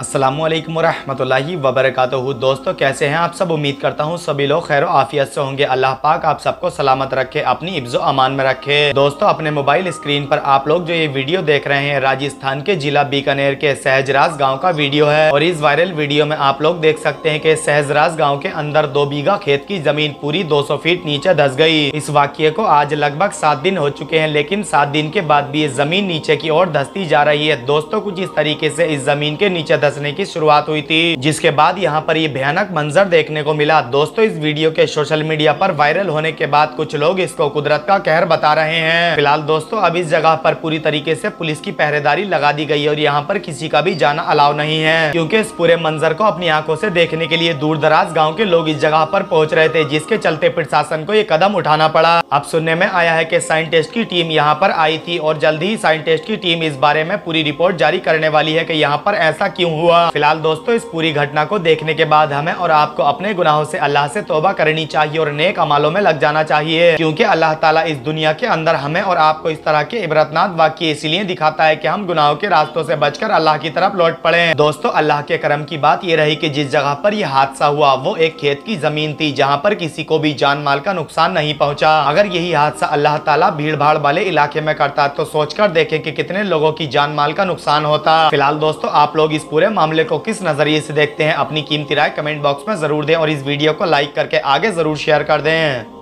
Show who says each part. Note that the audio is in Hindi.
Speaker 1: अस्सलामुअलैकुम रहमतुल्लाहि वबरकातुहू। दोस्तों कैसे हैं आप सब। उम्मीद करता हूँ सभी लोग खैर आफियत से होंगे। अल्लाह पाक आप सबको सलामत रखे, अपनी इब्ज़ो अमान में रखे। दोस्तों अपने मोबाइल स्क्रीन पर आप लोग जो ये वीडियो देख रहे हैं राजस्थान के जिला बीकानेर के सहजराज गाँव का वीडियो है। और इस वायरल वीडियो में आप लोग देख सकते हैं कि सहजराज गाँव के अंदर 2 बीघा खेत की जमीन पूरी 200 फीट नीचे धस गई। इस वाक्य को आज लगभग 7 दिन हो चुके हैं, लेकिन 7 दिन के बाद भी ये जमीन नीचे की ओर धसती जा रही है। दोस्तों कुछ इस तरीके से इस जमीन के नीचे धसने की शुरुआत हुई थी, जिसके बाद यहाँ पर ये भयानक मंजर देखने को मिला। दोस्तों इस वीडियो के सोशल मीडिया पर वायरल होने के बाद कुछ लोग इसको कुदरत का कहर बता रहे हैं। फिलहाल दोस्तों अब इस जगह पर पूरी तरीके से पुलिस की पहरेदारी लगा दी गई है और यहाँ पर किसी का भी जाना अलाउ नहीं है, क्योंकि इस पूरे मंजर को अपनी आंखों से देखने के लिए दूर दराज गाँव के लोग इस जगह पर पहुंच रहे थे, जिसके चलते प्रशासन को ये कदम उठाना पड़ा। अब सुनने में आया है कि साइंटिस्ट की टीम यहाँ पर आई थी और जल्द ही साइंटिस्ट की टीम इस बारे में पूरी रिपोर्ट जारी करने वाली है कि यहाँ पर ऐसा क्यों हुआ। फिलहाल दोस्तों इस पूरी घटना को देखने के बाद हमें और आपको अपने गुनाहों से अल्लाह से तौबा करनी चाहिए और नेक अमालों में लग जाना चाहिए, क्योंकि अल्लाह ताला इस दुनिया के अंदर हमें और आपको इस तरह के इबरतनाक वाक़ये इसलिए दिखाता है कि हम गुनाहों के रास्तों से बचकर अल्लाह की तरफ लौट पड़े। दोस्तों अल्लाह के करम की बात यह रही कि जिस जगह पर यह हादसा हुआ वो एक खेत की जमीन थी, जहाँ पर किसी को भी जान माल का नुकसान नहीं पहुँचा। अगर यही हादसा अल्लाह ताला भीड़ भाड़ वाले इलाके में करता तो सोचकर देखें कि कितने लोगों की जान माल का नुकसान होता। फिलहाल दोस्तों आप लोग इस पूरे मामले को किस नजरिए से देखते हैं, अपनी कीमती राय कमेंट बॉक्स में जरूर दें और इस वीडियो को लाइक करके आगे जरूर शेयर कर दें।